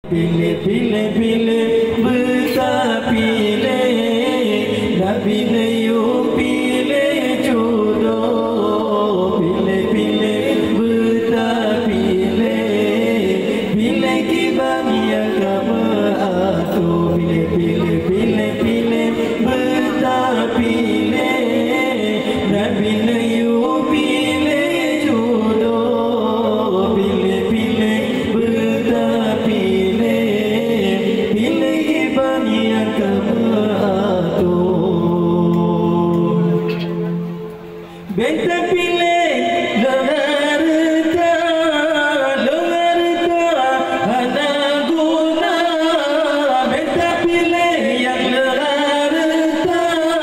Pilih-pilih bertapilih, Nabi Nayu pilih jodoh. Pilih-pilih bertapilih, pilih kibang yang kamu atur. Pilih-pilih bertapilih, Nabi Nayu pilih jodoh. Pilih-pilih bertapilih, bentang pilih lengarta, hana guna. Bentang pilih yang lengarta,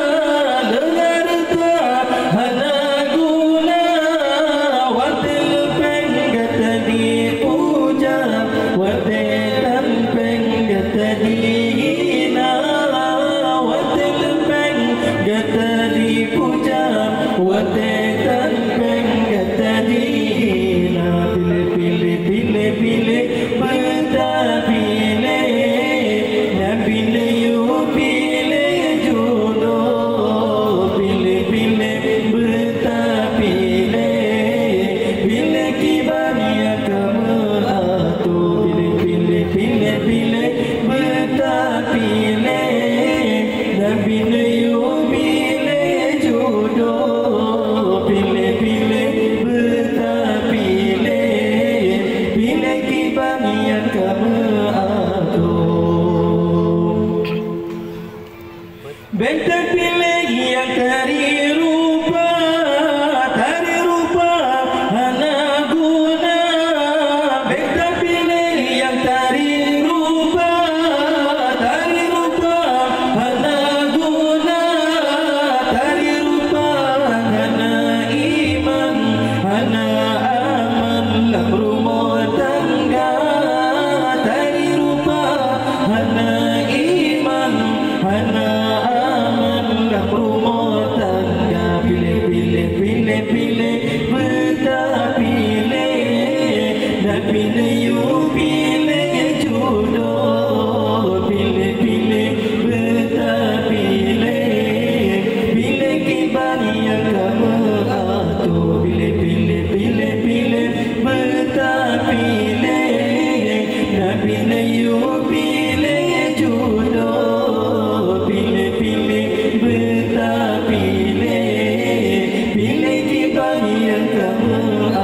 hana guna. Wartel penggata dipuja, wartel penggata dihina. Wartel penggata dipuja, watetan penggata dihina. Pilih-pilih bertapilih, Nabi Nayu pilih jodoh. Pilih-pilih bertapilih, pilih kibar yang kamu atur. Pilih-pilih bertapilih, Nabi Nayu pilih jodoh. Pilih-pilih bertapilih, pilih kibang yang kamu atur. Bentang pilih yang tari rupa, hana guna. Bentang pilih yang tari rupa, hana guna. Tari rupa hana iman, hana aman dalam rumah tangga. Tari rupa hana iman, hana aman dalam rumah tangga. Pilih-pilih bertapilih, Nabi Nayu pilih jodoh. Pilih-pilih bertapilih, pilih kibar yang kamu atur. Pilih-pilih bertapilih, Nabi Nayu pilih jodoh. Pilih-pilih bertapilih, pilih kibar yang kamu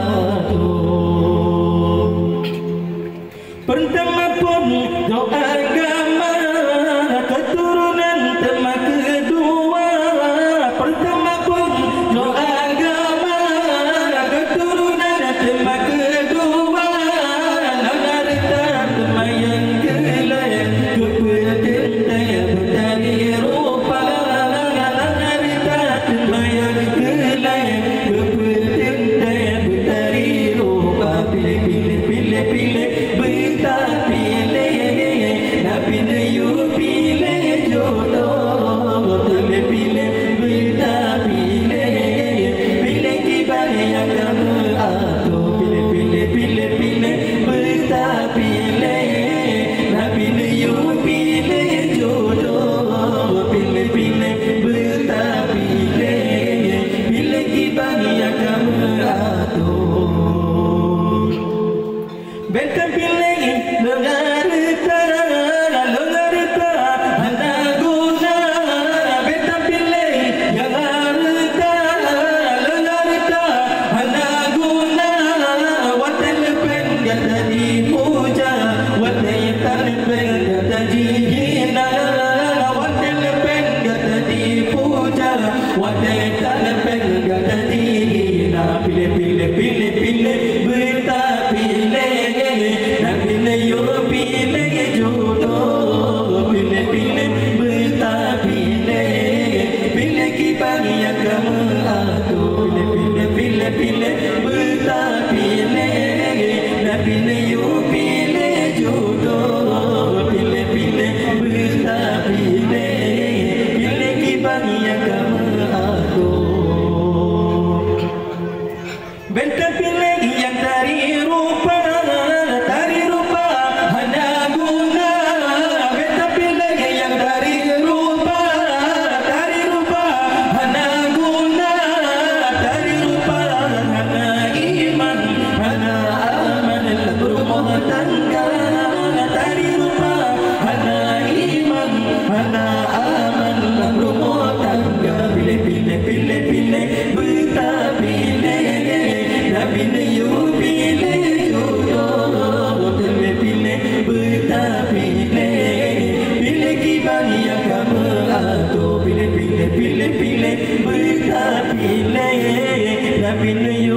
atur. Pertama pun doa agama, keturunan tema kedua. Pertama pun doa agama, keturunan tema kedua. Nangarta tema yang kelai, kepentingan bertani rupa. Nangarta tema yang kelai, kepentingan bertani rupa. Pilih-pilih bertapilih,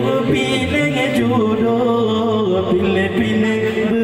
pilih jodoh, pilih-pilih